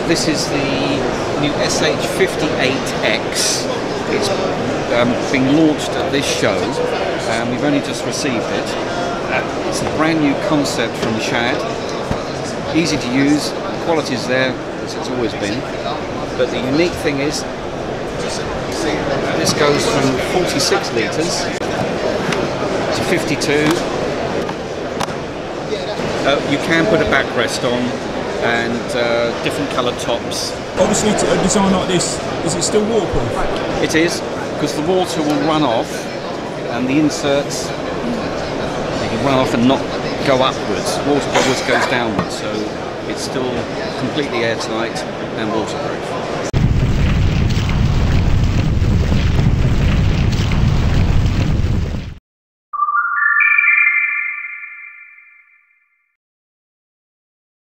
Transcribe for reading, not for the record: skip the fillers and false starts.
This is the new SH58X. It's being launched at this show, and we've only just received it. It's a brand new concept from SHAD. Easy to use, quality is there as it's always been. But the unique thing is, this goes from 46 litres to 52. You can put a backrest on and different coloured tops. Obviously, to a design like this, is it still waterproof? It is, because the water will run off and the inserts, they can run off and not go upwards. Water always goes downwards, so it's still completely airtight and waterproof.